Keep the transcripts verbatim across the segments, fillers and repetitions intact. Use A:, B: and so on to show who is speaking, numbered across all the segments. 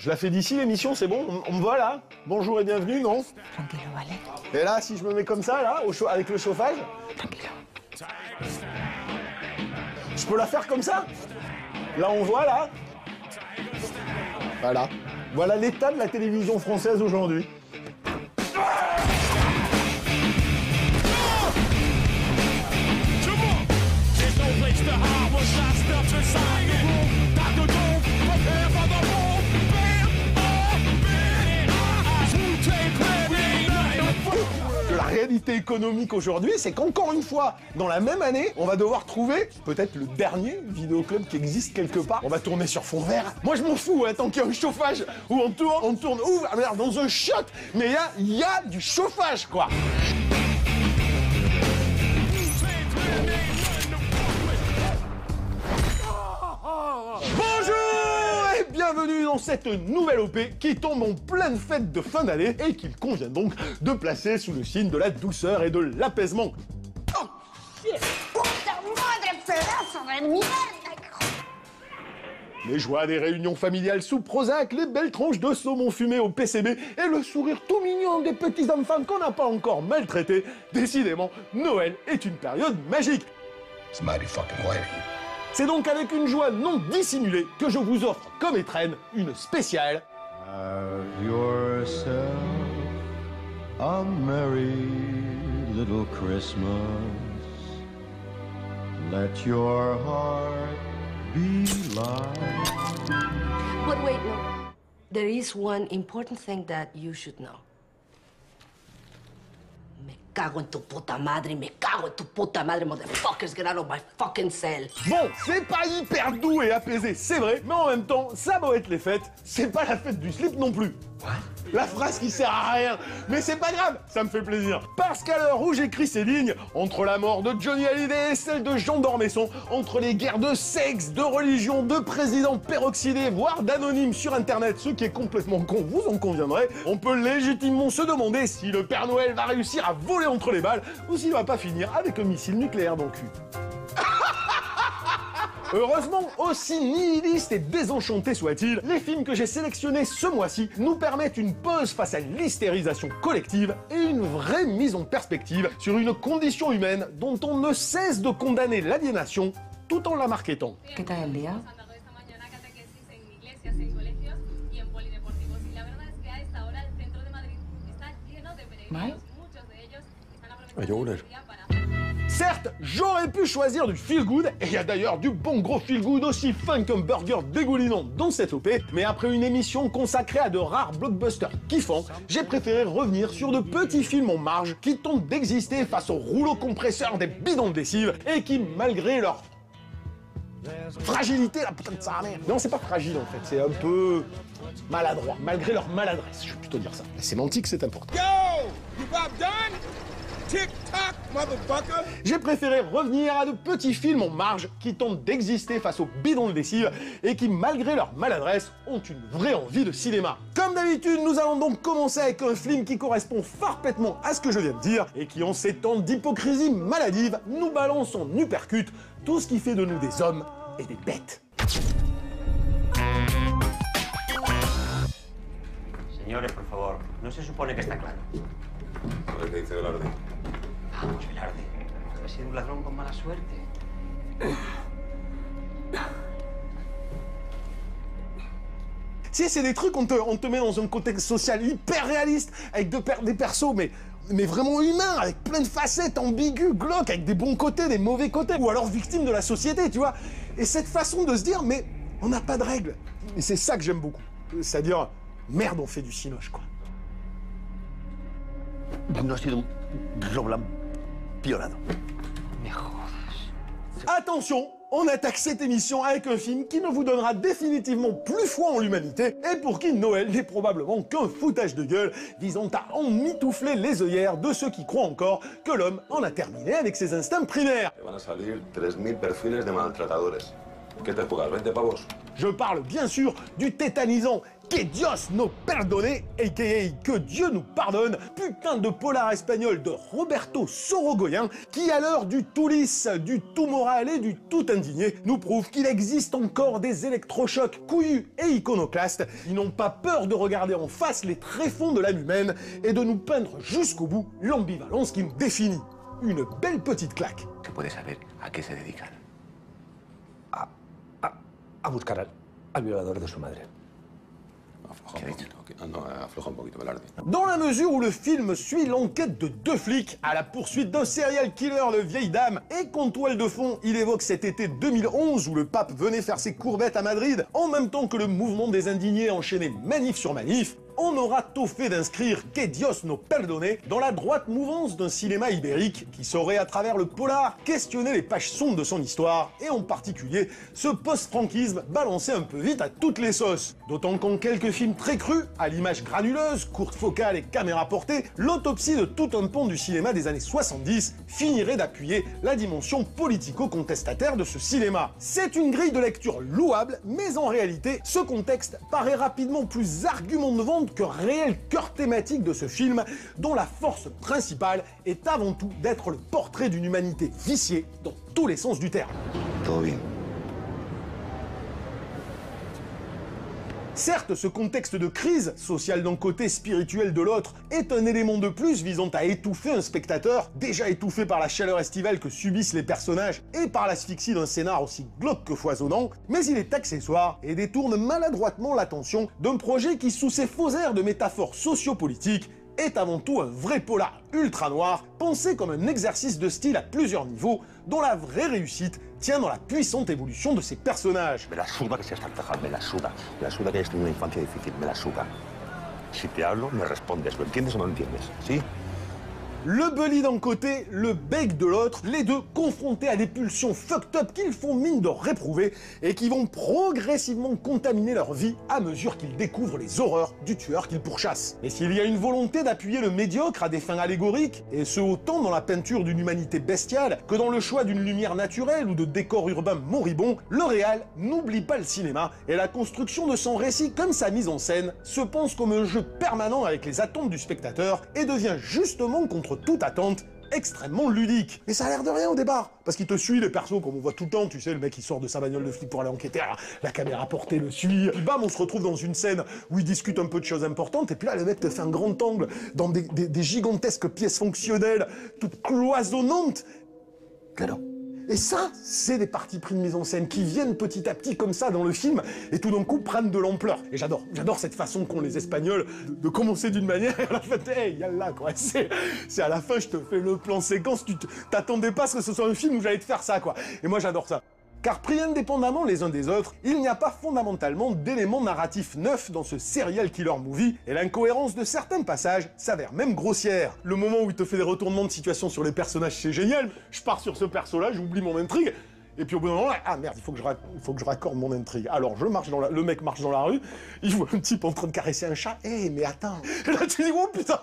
A: Je la fais d'ici l'émission, c'est bon? On, on me voit là? Bonjour et bienvenue, non?
B: Tranquilo, vale.
A: Et là, si je me mets comme ça, là, au chaud, avec le chauffage?
B: Tranquilo.
A: Je peux la faire comme ça? Là, on voit, là? Voilà. Voilà l'état de la télévision française aujourd'hui. Que la réalité économique aujourd'hui, c'est qu'encore une fois, dans la même année, on va devoir trouver peut-être le dernier vidéoclub qui existe quelque part. On va tourner sur fond vert. Moi, je m'en fous, hein, tant qu'il y a un chauffage, où on tourne, on tourne, ouvre, ah, merde, dans un shot, mais il y a, y a du chauffage, quoi. Bonjour et bienvenue dans cette nouvelle O P qui tombe en pleine fête de fin d'année et qu'il convient donc de placer sous le signe de la douceur et de l'apaisement. Oh,
C: yeah. Puta madre, pedazo de mierda!
A: Les joies des réunions familiales sous Prozac, les belles tranches de saumon fumé au P C B et le sourire tout mignon des petits enfants qu'on n'a pas encore maltraités. Décidément, Noël est une période magique.
D: It's mighty fucking white.
A: C'est donc avec une joie non dissimulée que je vous offre comme étrenne une spéciale.
E: Have yourself a merry little Christmas. Let your heart be light.
F: But wait, no. There is one important thing that you should know. Me cago en tu puta madre, me cago en tu puta madre, motherfuckers, get out of my fucking cell.
A: Bon, c'est pas hyper doux et apaisé, c'est vrai, mais en même temps, ça doit être les fêtes, c'est pas la fête du slip non plus.
D: What?
A: La phrase qui sert à rien, mais c'est pas grave, ça me fait plaisir. Parce qu'à l'heure où j'écris ces lignes, entre la mort de Johnny Hallyday et celle de Jean d'Ormesson, entre les guerres de sexe, de religion, de présidents peroxydés, voire d'anonymes sur Internet, ce qui est complètement con, vous en conviendrez, on peut légitimement se demander si le Père Noël va réussir à voler entre les balles ou s'il va pas finir avec un missile nucléaire dans le cul. Heureusement, aussi nihiliste et désenchanté soit-il, les films que j'ai sélectionnés ce mois-ci nous permettent une pause face à l'hystérisation collective et une vraie mise en perspective sur une condition humaine dont on ne cesse de condamner l'aliénation tout en la marketant.
B: ¿Qué tal el día? ¿Mal?
A: Certes, j'aurais pu choisir du feel good, et il y a d'ailleurs du bon gros feel good aussi fin qu'un burger dégoulinant dans cette O P, mais après une émission consacrée à de rares blockbusters kiffants, j'ai préféré revenir sur de petits films en marge qui tentent d'exister face au rouleau compresseur des bidons de lessive et qui, malgré leur fragilité, la putain de sa mère. Non, c'est pas fragile en fait, c'est un peu maladroit, malgré leur maladresse, je vais plutôt dire ça. La sémantique, c'est important.
G: Yo! You got done? Tick-tock, motherfucker!
A: J'ai préféré revenir à de petits films en marge qui tentent d'exister face aux bidons de lessive et qui, malgré leur maladresse, ont une vraie envie de cinéma. Comme d'habitude, nous allons donc commencer avec un film qui correspond parfaitement à ce que je viens de dire et qui, en ces temps d'hypocrisie maladive, nous balance en uppercut tout ce qui fait de nous des hommes et des bêtes.
H: Señores, por favor, ¿no se supone que está claro?
D: A ver qué dice Velarde.
H: Vamos, Velarde. Ha sido un ladrón con mala suerte.
A: Si, c'est des trucs, on te, on te met dans un contexte social hyper réaliste, avec de per des persos, mais, mais vraiment humains, avec plein de facettes, ambigus, glauques, avec des bons côtés, des mauvais côtés, ou alors victimes de la société, tu vois. Et cette façon de se dire, mais on n'a pas de règles. Et c'est ça que j'aime beaucoup. C'est-à-dire, merde, on fait du cinoche, quoi.
H: No ha sido un robo violado.
B: Me jodas.
A: Attention, on attaque cette émission avec un film qui ne vous donnera définitivement plus foi en l'humanité et pour qui Noël n'est probablement qu'un foutage de gueule visant à emmitoufler les œillères de ceux qui croient encore que l'homme en a terminé avec ses instincts primaires.
D: Te van a salir tres mil perfiles de maltratadores. ¿Qué te juegas? ¿veinte pavos?
A: Je parle bien sûr du tétanisant Que Dios no perdone, a k a Que Dieu nous pardonne, putain de polar espagnol de Roberto Sorogoyen, qui à l'heure du tout lisse, du tout moral et du tout indigné, nous prouve qu'il existe encore des électrochocs couillus et iconoclastes. Ils n'ont pas peur de regarder en face les tréfonds de l'âme humaine et de nous peindre jusqu'au bout l'ambivalence qui nous définit. Une belle petite claque.
H: ¿Se puede saber a qué se dedican? A, a, a buscar al, al violador de su madre.
D: Afloja un poquito. Ah, no, afloja un poquito, Velarde.
A: Dans la mesure où le film suit l'enquête de deux flics à la poursuite d'un serial killer de vieille dame, et qu'en toile de fond, il évoque cet été deux mille onze où le pape venait faire ses courbettes à Madrid, en même temps que le mouvement des indignés enchaînait manif sur manif, on aura tôt fait d'inscrire Que Dios no perdone dans la droite mouvance d'un cinéma ibérique qui saurait à travers le polar questionner les pages sombres de son histoire, et en particulier ce post-franquisme balancé un peu vite à toutes les sauces. D'autant qu'en quelques films très crus, à l'image granuleuse, courte focale et caméra portée, l'autopsie de tout un pan du cinéma des années soixante-dix finirait d'appuyer la dimension politico-contestataire de ce cinéma. C'est une grille de lecture louable, mais en réalité, ce contexte paraît rapidement plus argument de vente que réel cœur thématique de ce film, dont la force principale est avant tout d'être le portrait d'une humanité viciée dans tous les sens du terme.
H: Todo bien.
A: Certes, ce contexte de crise, sociale d'un côté, spirituelle de l'autre, est un élément de plus visant à étouffer un spectateur, déjà étouffé par la chaleur estivale que subissent les personnages et par l'asphyxie d'un scénar aussi glauque que foisonnant, mais il est accessoire et détourne maladroitement l'attention d'un projet qui, sous ses faux airs de métaphores sociopolitiques, est avant tout un vrai polar ultra noir, pensé comme un exercice de style à plusieurs niveaux, dont la vraie réussite tient dans la puissante évolution de ses personnages.
H: Me la suda que seas tan tajal, me la suda. Me la suda que hayas tenido una infancia difícil, me la suda. Si te hablo, me respondes. ¿Lo entiendes o no lo entiendes? ¿Sí?
A: Le bully d'un côté, le bec de l'autre, les deux confrontés à des pulsions fucked up qu'ils font mine de réprouver et qui vont progressivement contaminer leur vie à mesure qu'ils découvrent les horreurs du tueur qu'ils pourchassent. Et s'il y a une volonté d'appuyer le médiocre à des fins allégoriques, et ce autant dans la peinture d'une humanité bestiale que dans le choix d'une lumière naturelle ou de décors urbains moribonds, le réal n'oublie pas le cinéma et la construction de son récit comme sa mise en scène se pense comme un jeu permanent avec les attentes du spectateur et devient justement contre toute attente extrêmement ludique. Et ça a l'air de rien au départ, parce qu'il te suit les persos comme on voit tout le temps, tu sais, le mec il sort de sa bagnole de flic pour aller enquêter, la, la caméra portée le suit, puis bam, on se retrouve dans une scène où il discute un peu de choses importantes, et puis là le mec te fait un grand angle dans des, des, des gigantesques pièces fonctionnelles, toutes cloisonnantes. Claro. Et ça, c'est des parties pris de mise en scène qui viennent petit à petit comme ça dans le film et tout d'un coup prennent de l'ampleur. Et j'adore, j'adore cette façon qu'ont les Espagnols de, de commencer d'une manière et à la fin, hey, yallah quoi. C'est, c'est à la fin, je te fais le plan séquence, tu t'attendais pas à ce que ce soit un film où j'allais te faire ça quoi. Et moi j'adore ça. Car pris indépendamment les uns des autres, il n'y a pas fondamentalement d'éléments narratifs neufs dans ce serial killer movie, et l'incohérence de certains passages s'avère même grossière. Le moment où il te fait des retournements de situation sur les personnages, c'est génial, je pars sur ce perso-là, j'oublie mon intrigue, et puis au bout d'un moment, là, ah merde, il faut que je, rac- il faut que je raccorde mon intrigue. Alors je marche dans la... le mec marche dans la rue, il voit un type en train de caresser un chat, eh hey, mais attends, et là tu dis, oh putain,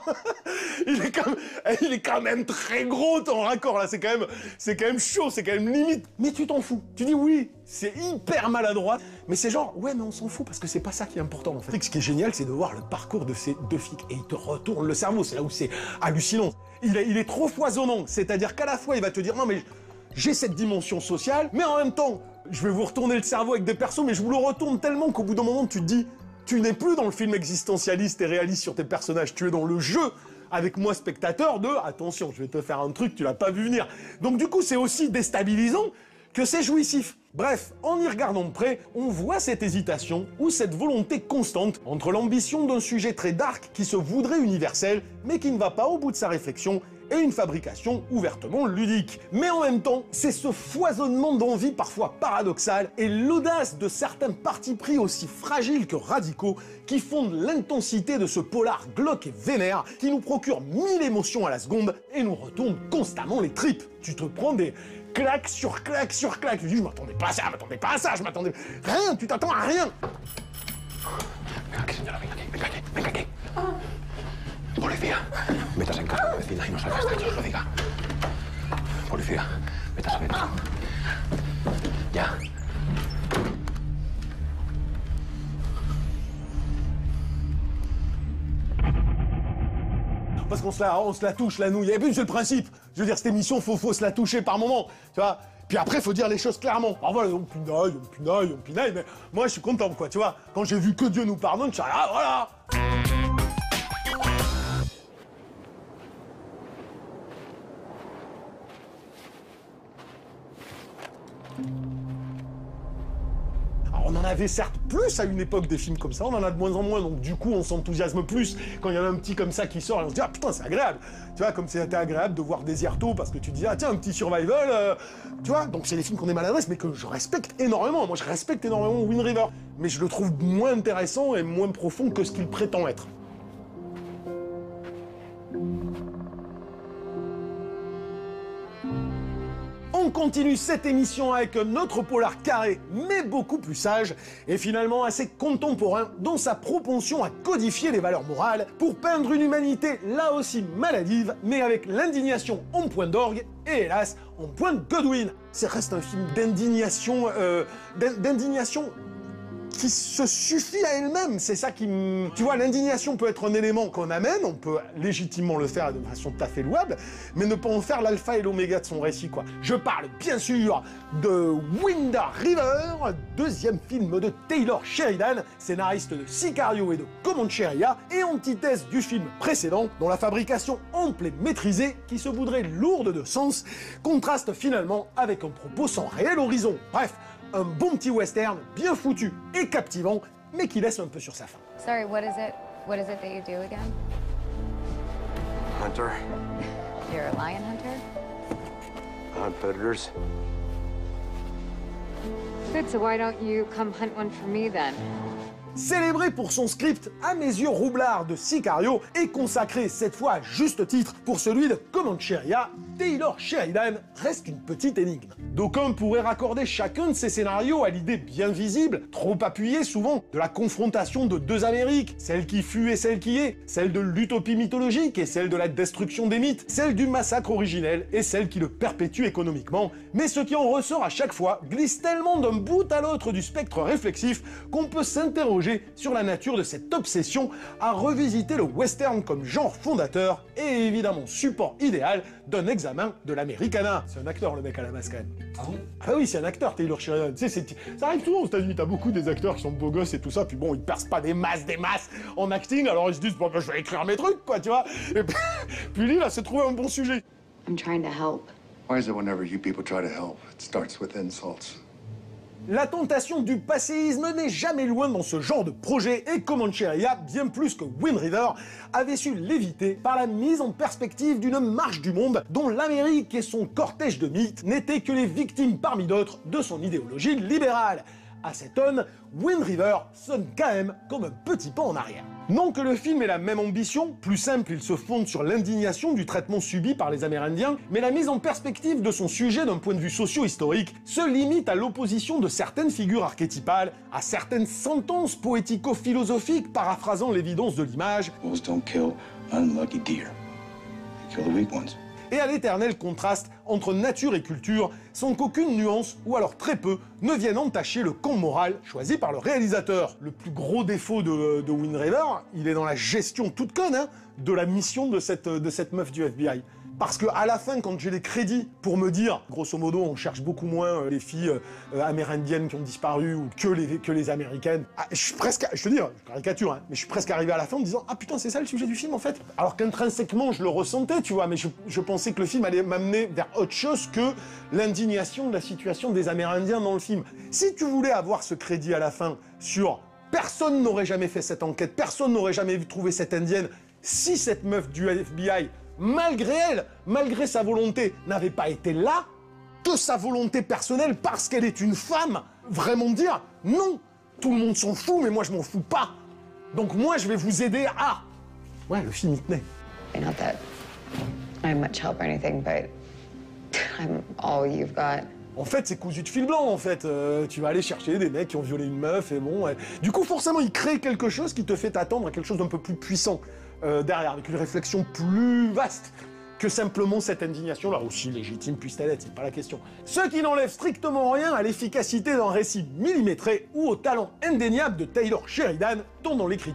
A: il est quand même, il est quand même très gros ton raccord là, c'est quand même, c'est quand même chaud, c'est quand même limite. Mais tu t'en fous, tu dis oui, c'est hyper maladroit, mais c'est genre, ouais mais on s'en fout parce que c'est pas ça qui est important en fait. Ce qui est génial, c'est de voir le parcours de ces deux flics, et il te retourne le cerveau, c'est là où c'est hallucinant. Il est, il est trop foisonnant, c'est-à-dire qu'à la fois il va te dire, non mais j'ai cette dimension sociale, mais en même temps, je vais vous retourner le cerveau avec des persos, mais je vous le retourne tellement qu'au bout d'un moment, tu te dis, tu n'es plus dans le film existentialiste et réaliste sur tes personnages, tu es dans le jeu avec moi spectateur de, attention, je vais te faire un truc, tu l'as pas vu venir. Donc du coup, c'est aussi déstabilisant que c'est jouissif. Bref, en y regardant de près, on voit cette hésitation ou cette volonté constante entre l'ambition d'un sujet très dark qui se voudrait universel, mais qui ne va pas au bout de sa réflexion, et une fabrication ouvertement ludique. Mais en même temps, c'est ce foisonnement d'envie parfois paradoxal et l'audace de certains partis pris aussi fragiles que radicaux qui fondent l'intensité de ce polar glauque et vénère qui nous procure mille émotions à la seconde et nous retourne constamment les tripes. Tu te prends des claques sur claques sur claques. Tu dis, je m'attendais pas à ça, je m'attendais pas à ça, je m'attendais... Rien, tu t'attends à rien.
H: Venga aquí, señora, venga aquí, venga aquí, venga aquí. Policía, metas en casa de la vecina y no salgas hasta que yo os lo diga. Policía, metas adentro. Ya.
A: parce qu'on se la, on se la touche la nouille. Et puis c'est le principe. Je veux dire, cette émission, faut, faut se la toucher par moment, tu vois. Puis après, faut dire les choses clairement. Alors voilà, on pinaille, on pinaille, on pinaille, mais moi, je suis content, quoi, tu vois. Quand j'ai vu Que Dieu nous pardonne, je suis ah, voilà. Alors, on en avait certes plus à une époque des films comme ça, on en a de moins en moins, donc du coup on s'enthousiasme plus quand il y en a un petit comme ça qui sort et on se dit ah putain c'est agréable, tu vois, comme c'était agréable de voir Desierto parce que tu dis ah tiens un petit survival, euh, tu vois, donc c'est des films qu'on est maladresse mais que je respecte énormément, moi je respecte énormément Wind River, mais je le trouve moins intéressant et moins profond que ce qu'il prétend être. On continue cette émission avec notre polar carré, mais beaucoup plus sage, et finalement assez contemporain dans sa propension à codifier les valeurs morales pour peindre une humanité là aussi maladive, mais avec l'indignation en point d'orgue, et hélas, en point de Godwin. Ça reste un film d'indignation, euh, d'indignation qui se suffit à elle-même, c'est ça qui me... Tu vois, l'indignation peut être un élément qu'on amène, on peut légitimement le faire de façon tout à fait louable, mais ne pas en faire l'alpha et l'oméga de son récit, quoi. Je parle bien sûr de Wind River, deuxième film de Taylor Sheridan, scénariste de Sicario et de Comancheria, et antithèse du film précédent, dont la fabrication ample et maîtrisée, qui se voudrait lourde de sens, contraste finalement avec un propos sans réel horizon. Bref, un bon petit western, bien foutu et captivant, mais qui laisse un peu sur sa faim.
I: Sorry, what is it? What is it that you do again?
H: Hunter.
I: You're a lion hunter?
H: Hunt predators.
I: Good, so why don't you come hunt one for me then?
A: Célébré pour son script à mes yeux roublard de Sicario et consacré cette fois à juste titre pour celui de Comancheria, Taylor Sheridan reste une petite énigme. D'aucuns pourraient raccorder chacun de ces scénarios à l'idée bien visible, trop appuyée souvent, de la confrontation de deux Amériques, celle qui fut et celle qui est, celle de l'utopie mythologique et celle de la destruction des mythes, celle du massacre originel et celle qui le perpétue économiquement, mais ce qui en ressort à chaque fois glisse tellement d'un bout à l'autre du spectre réflexif qu'on peut s'interroger sur la nature de cette obsession à revisiter le western comme genre fondateur et évidemment support idéal d'un examen de l'Americana. C'est un acteur le mec à la base quand même. Ah bon? Ah oui, c'est un acteur Taylor Sheridan. Tu sais, ça arrive souvent aux États-Unis, t'as beaucoup des acteurs qui sont beaux gosses et tout ça, puis bon, ils percent pas des masses, des masses en acting, alors ils se disent bon ben je vais écrire mes trucs quoi, tu vois. Et puis, puis lui, il a s'est trouvé un bon sujet.
I: I'm trying to help.
J: Why is it whenever you people try to help, it starts with insults?
A: La tentation du passéisme n'est jamais loin dans ce genre de projet et Comancheria, bien plus que Wind River, avait su l'éviter par la mise en perspective d'une marche du monde dont l'Amérique et son cortège de mythes n'étaient que les victimes parmi d'autres de son idéologie libérale. À cette tonne, Wind River sonne quand même comme un petit pas en arrière. Non que le film ait la même ambition, plus simple, il se fonde sur l'indignation du traitement subi par les Amérindiens, mais la mise en perspective de son sujet d'un point de vue socio-historique se limite à l'opposition de certaines figures archétypales, à certaines sentences poético-philosophiques paraphrasant l'évidence de l'image,
J: Wolves don't kill unlucky deer. They kill the weak ones.
A: Et à l'éternel contraste entre nature et culture, sans qu'aucune nuance, ou alors très peu, ne vienne entacher le camp moral choisi par le réalisateur. Le plus gros défaut de, de Wind River, il est dans la gestion toute conne hein, de la mission de cette, de cette meuf du F B I. Parce que à la fin, quand j'ai les crédits pour me dire, grosso modo, on cherche beaucoup moins les filles euh, amérindiennes qui ont disparu ou que les, que les américaines, ah, je suis presque, je te dis, je caricature, hein, mais je suis presque arrivé à la fin en me disant, ah putain, c'est ça le sujet du film en fait. Alors qu'intrinsèquement, je le ressentais, tu vois, mais je, je pensais que le film allait m'amener vers autre chose que l'indignation de la situation des Amérindiens dans le film. Si tu voulais avoir ce crédit à la fin sur personne n'aurait jamais fait cette enquête, personne n'aurait jamais trouvé cette indienne, si cette meuf du F B I malgré elle, malgré sa volonté, n'avait pas été là, de sa volonté personnelle, parce qu'elle est une femme, vraiment dire, non, tout le monde s'en fout, mais moi je m'en fous pas. Donc moi je vais vous aider à... Ouais, le film y tenait.
I: Not that I'm much help or anything, but I'm all you've got.
A: En fait, c'est cousu de fil blanc, en fait. Euh, tu vas aller chercher des mecs qui ont violé une meuf, et bon... Ouais. Du coup, forcément, il crée quelque chose qui te fait t'attendre à quelque chose d'un peu plus puissant. Euh, derrière, avec une réflexion plus vaste que simplement cette indignation-là, aussi légitime puisse-t-elle être, c'est pas la question. Ce qui n'enlève strictement rien à l'efficacité d'un récit millimétré ou au talent indéniable de Taylor Sheridan, tant dans l'écriture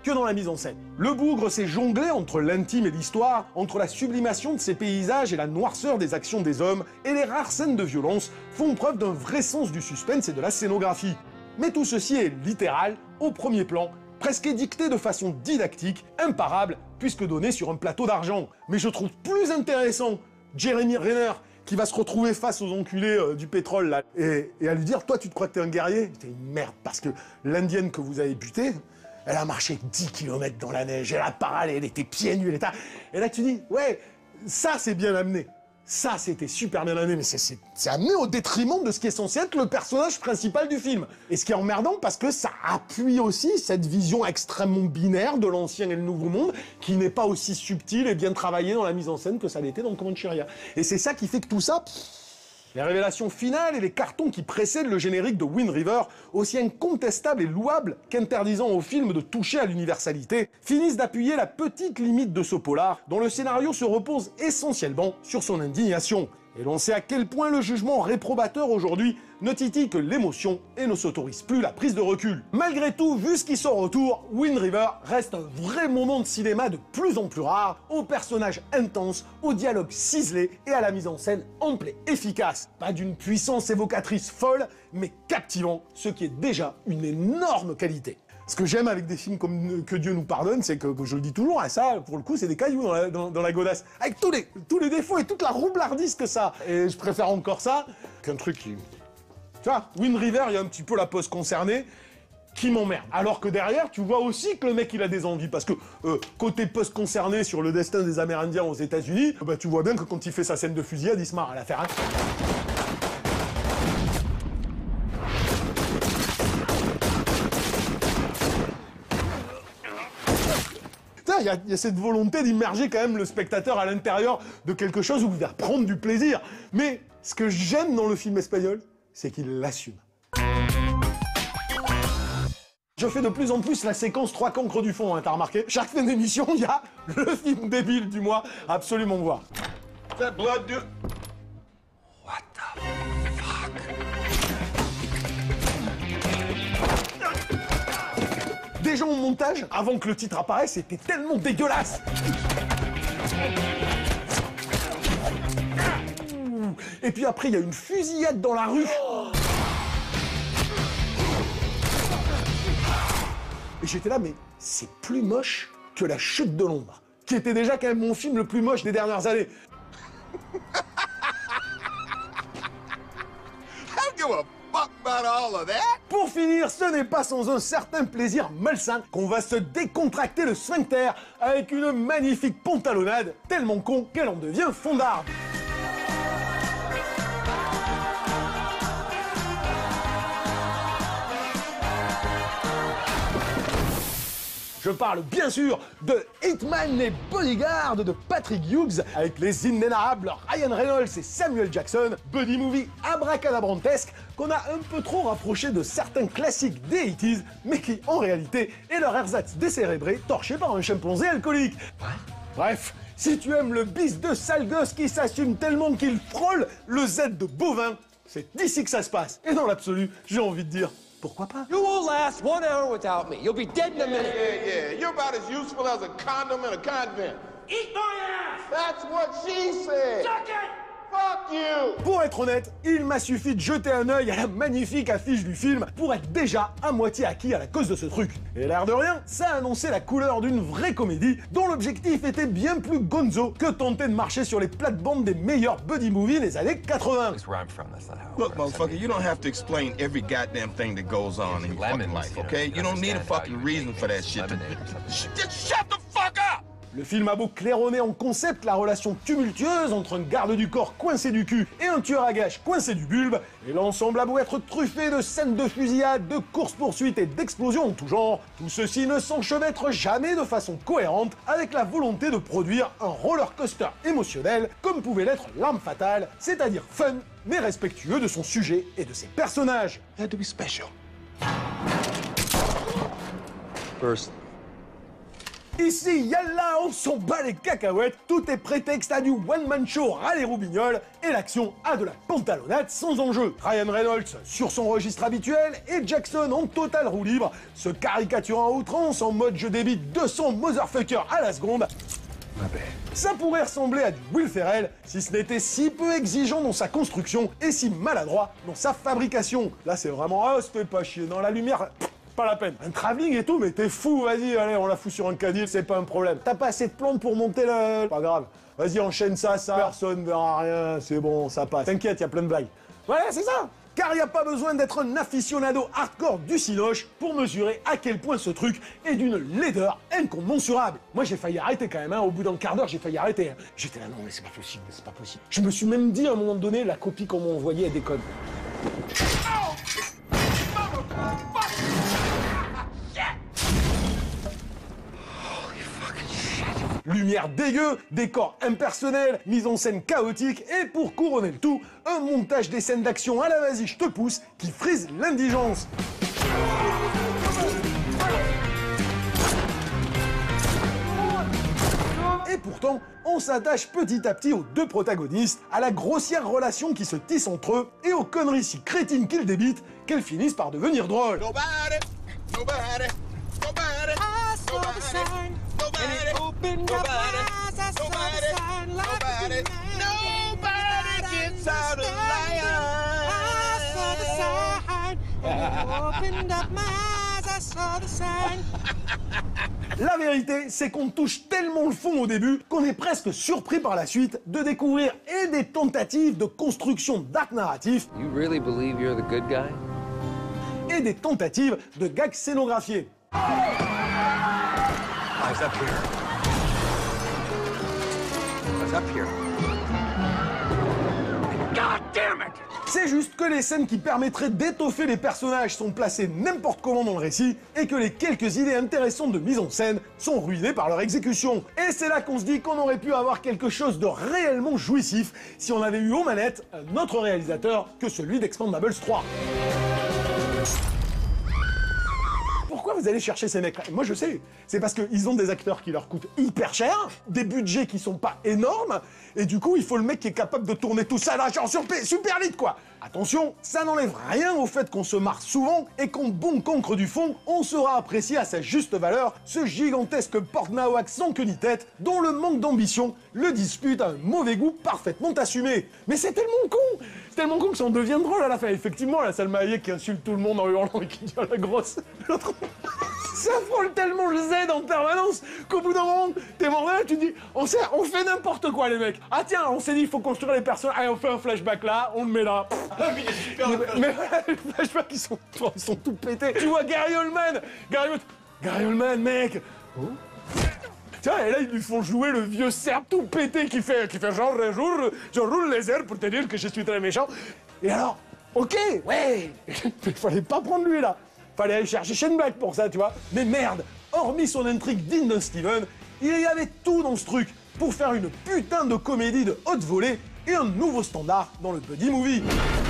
A: que dans la mise en scène. Le bougre s'est jonglé entre l'intime et l'histoire, entre la sublimation de ses paysages et la noirceur des actions des hommes, et les rares scènes de violence font preuve d'un vrai sens du suspense et de la scénographie. Mais tout ceci est littéral, au premier plan, presque édicté de façon didactique, imparable, puisque donné sur un plateau d'argent. Mais je trouve plus intéressant Jeremy Renner, qui va se retrouver face aux enculés euh, du pétrole, là, et, et à lui dire « Toi, tu te crois que t'es un guerrier ?» T'es une merde, parce que l'indienne que vous avez butée, elle a marché dix kilomètres dans la neige, elle a parlé, elle était pieds nus, elle était... Et là, tu dis « Ouais, ça, c'est bien amené. Ça, c'était super bien amené, mais c'est amené au détriment de ce qui est censé être le personnage principal du film. » Et ce qui est emmerdant, parce que ça appuie aussi cette vision extrêmement binaire de l'ancien et le nouveau monde, qui n'est pas aussi subtile et bien travaillée dans la mise en scène que ça l'était dans Comancheria. Et c'est ça qui fait que tout ça... Pff, les révélations finales et les cartons qui précèdent le générique de Wind River, aussi incontestables et louables qu'interdisant au film de toucher à l'universalité, finissent d'appuyer la petite limite de ce polar, dont le scénario se repose essentiellement sur son indignation. Et l'on sait à quel point le jugement réprobateur aujourd'hui ne titille que l'émotion et ne s'autorise plus la prise de recul. Malgré tout, vu ce qui sort autour, Wind River reste un vrai moment de cinéma de plus en plus rare, aux personnages intenses, aux dialogues ciselés et à la mise en scène ample et efficace. Pas d'une puissance évocatrice folle, mais captivant, ce qui est déjà une énorme qualité. Ce que j'aime avec des films comme Que Dieu nous pardonne, c'est que, que je le dis toujours, hein, ça, pour le coup, c'est des cailloux dans la, dans, dans la godasse. Avec tous les, tous les défauts et toute la roublardise que ça. Et je préfère encore ça qu'un truc qui... Tu vois, Wind River, il y a un petit peu la pose concernée qui m'emmerde. Alors que derrière, tu vois aussi que le mec, il a des envies. Parce que euh, côté post concerné sur le destin des Amérindiens aux États-Unis, bah, tu vois bien que quand il fait sa scène de fusillade, il se marre à la faire. Hein. Il y, y a cette volonté d'immerger quand même le spectateur à l'intérieur de quelque chose où il va prendre du plaisir. Mais ce que j'aime dans le film espagnol, c'est qu'il l'assume. Je fais de plus en plus la séquence trois cancres du fond, hein, t'as remarqué? Chaque fin d'émission, il y a le film débile du mois à absolument voir.
G: That blood, dude.
H: What the fuck?
A: Déjà au montage, avant que le titre apparaisse, c'était tellement dégueulasse. Et puis après, il y a une fusillade dans la rue. Et j'étais là, mais c'est plus moche que La Chute de l'ombre, qui était déjà quand même mon film le plus moche des dernières années. Pour finir, ce n'est pas sans un certain plaisir malsain qu'on va se décontracter le sphincter avec une magnifique pantalonnade tellement con qu'elle en devient fondarde. Je parle bien sûr de Hitman et Bodyguard de Patrick Hughes, avec les inénarrables Ryan Reynolds et Samuel Jackson, buddy movie abracadabrantesque qu'on a un peu trop rapproché de certains classiques des eighties, mais qui en réalité est leur ersatz décérébré torché par un chimpanzé alcoolique. Bref, si tu aimes le bis de sale gosse qui s'assume tellement qu'il frôle le Z de bovin, c'est d'ici que ça se passe. Et dans l'absolu, j'ai envie de dire... pourquoi pas?
K: You won't last one hour without me. You'll be dead in a minute.
G: Yeah, yeah, you're about as useful as a condom in a convent. Eat my ass! That's what she said! Suck it! Fuck you!
A: Pour être honnête, il m'a suffi de jeter un œil à la magnifique affiche du film pour être déjà à moitié acquis à la cause de ce truc. Et l'air de rien, ça annonçait la couleur d'une vraie comédie dont l'objectif était bien plus gonzo que tenter de marcher sur les plates-bandes des meilleurs buddy movies des années quatre-vingt.
J: Look, motherfucker, you don't have to explain every goddamn thing that goes on in your fucking life, okay? You don't need a fucking reason for that shit. Just shut the fuck up!
A: Le film a beau claironner en concept la relation tumultueuse entre un garde du corps coincé du cul et un tueur à gages coincé du bulbe, et l'ensemble a beau être truffé de scènes de fusillade, de courses-poursuites et d'explosions en tout genre, tout ceci ne s'enchevêtre jamais de façon cohérente avec la volonté de produire un roller coaster émotionnel comme pouvait l'être L'Arme Fatale, c'est-à-dire fun mais respectueux de son sujet et de ses personnages.
J: Had to be special.
E: First,
A: Ici, yalla, on s'en bat les cacahuètes, tout est prétexte à du one-man show râle et roubignoles, et l'action a de la pantalonnade sans enjeu. Ryan Reynolds sur son registre habituel, et Jackson en total roue libre, se caricaturant à outrance en mode je débite deux cents motherfuckers à la seconde. Ça pourrait ressembler à du Will Ferrell si ce n'était si peu exigeant dans sa construction et si maladroit dans sa fabrication. Là, c'est vraiment, ah, se fait pas chier, dans la lumière, pff, pas la peine. Un travelling et tout, mais t'es fou, vas-y, allez, on la fout sur un caddie, c'est pas un problème. T'as pas assez de plantes pour monter le... Pas grave. Vas-y, enchaîne ça, ça, personne verra rien, c'est bon, ça passe. T'inquiète, y a plein de blagues. Voilà, c'est ça. Car il n'y a pas besoin d'être un aficionado hardcore du cinoche pour mesurer à quel point ce truc est d'une laideur incommensurable. Moi j'ai failli arrêter quand même, hein. Au bout d'un quart d'heure j'ai failli arrêter. Hein. J'étais là, non mais c'est pas possible, c'est pas possible. Je me suis même dit à un moment donné, la copie qu'on m'a envoyée elle déconne. Lumière dégueu, décor impersonnel, mise en scène chaotique et pour couronner le tout, un montage des scènes d'action à la vas-y je te pousse qui frise l'indigence. Et pourtant, on s'attache petit à petit aux deux protagonistes, à la grossière relation qui se tisse entre eux et aux conneries si crétines qu'ils débitent qu'elles finissent par devenir drôles.
G: Nobody, nobody, nobody, nobody. And it opened up my eyes, I saw the sign like nobody gets out of line. I saw the sign. And it opened up my eyes, I saw the sign.
A: La vérité, c'est qu'on touche tellement le fond au début qu'on est presque surpris par la suite de découvrir et des tentatives de construction d'arc narratif.
L: You really believe you're the good guy?
A: Et des tentatives de gags scénographiés.
H: Eyes up here. Eyes up here. God damn it!
A: C'est juste que les scènes qui permettraient d'étoffer les personnages sont placées n'importe comment dans le récit et que les quelques idées intéressantes de mise en scène sont ruinées par leur exécution. Et c'est là qu'on se dit qu'on aurait pu avoir quelque chose de réellement jouissif si on avait eu aux manettes un autre réalisateur que celui d'Expendables trois. Pourquoi vous allez chercher ces mecs-là? Moi je sais, c'est parce qu'ils ont des acteurs qui leur coûtent hyper cher, des budgets qui sont pas énormes, et du coup il faut le mec qui est capable de tourner tout ça là, genre sur super vite quoi. Attention, ça n'enlève rien au fait qu'on se marre souvent et qu'en bon cancre du fond, on saura apprécier à sa juste valeur ce gigantesque porte-nawak sans queue ni tête dont le manque d'ambition le dispute à un mauvais goût parfaitement assumé. Mais c'est tellement con, c'est tellement con que ça en devient drôle à la fin. Effectivement, la Salma Hayek qui insulte tout le monde en hurlant et qui dit à la grosse, l'autre... Ça frôle tellement le Z en permanence qu'au bout d'un moment, t'es mort là, tu te dis, on, sait, on fait n'importe quoi les mecs. Ah tiens, on s'est dit, il faut construire les personnages. Allez, on fait un flashback là, on le met là.
G: Ah, mais il est super,
A: mais, mais les flashbacks, ils sont, ils sont tout pétés. Tu vois Gary Oldman, Gary, Gary Oldman, mec. Oh. Tiens, et là, ils lui font jouer le vieux serbe tout pété qui fait, qui fait genre un jour, je roule les airs pour te dire que je suis très méchant. Et alors, ok, ouais, il fallait pas prendre lui là. Fallait aller chercher Shane Black pour ça, tu vois. Mais merde, hormis son intrigue digne d'un Steven, il y avait tout dans ce truc pour faire une putain de comédie de haute volée et un nouveau standard dans le buddy movie.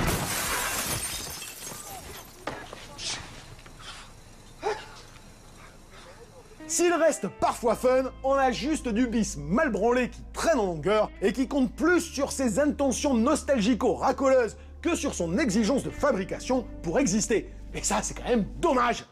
A: S'il reste parfois fun, on a juste du bis mal branlé qui traîne en longueur et qui compte plus sur ses intentions nostalgico-racoleuses que sur son exigence de fabrication pour exister. Et ça, c'est quand même dommage.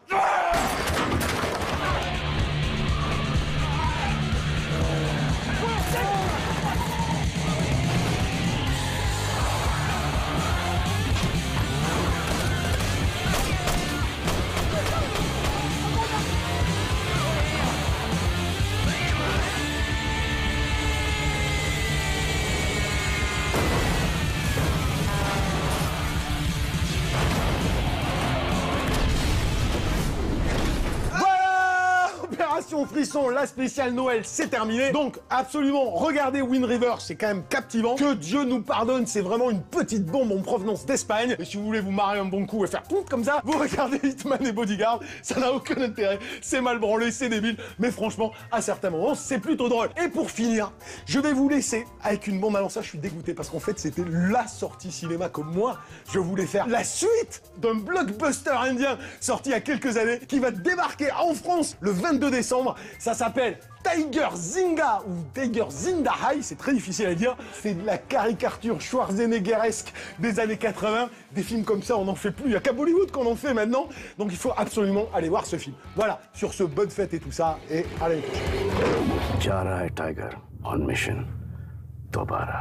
A: Frisson, la spéciale Noël, c'est terminé. Donc, absolument, regardez Wind River, c'est quand même captivant. Que Dieu nous pardonne, c'est vraiment une petite bombe en provenance d'Espagne. Et si vous voulez vous marrer un bon coup et faire tout comme ça, vous regardez Hitman et Bodyguard, ça n'a aucun intérêt. C'est mal branlé, c'est débile. Mais franchement, à certains moments, c'est plutôt drôle. Et pour finir, je vais vous laisser avec une bombe. Alors ça, je suis dégoûté parce qu'en fait, c'était la sortie cinéma comme moi. Je voulais faire la suite d'un blockbuster indien sorti il y a quelques années qui va débarquer en France le vingt-deux décembre. septembre. Ça s'appelle Tiger Zinga ou Tiger Zinda High, c'est très difficile à dire. C'est de la caricature Schwarzeneggeresque des années quatre-vingts. Des films comme ça, on n'en fait plus. Il n'y a qu'à Bollywood qu'on en fait maintenant. Donc il faut absolument aller voir ce film. Voilà, sur ce, bonne fête et tout ça, et à l'année prochaine.
M: जा रहा है tiger on mission दोबारा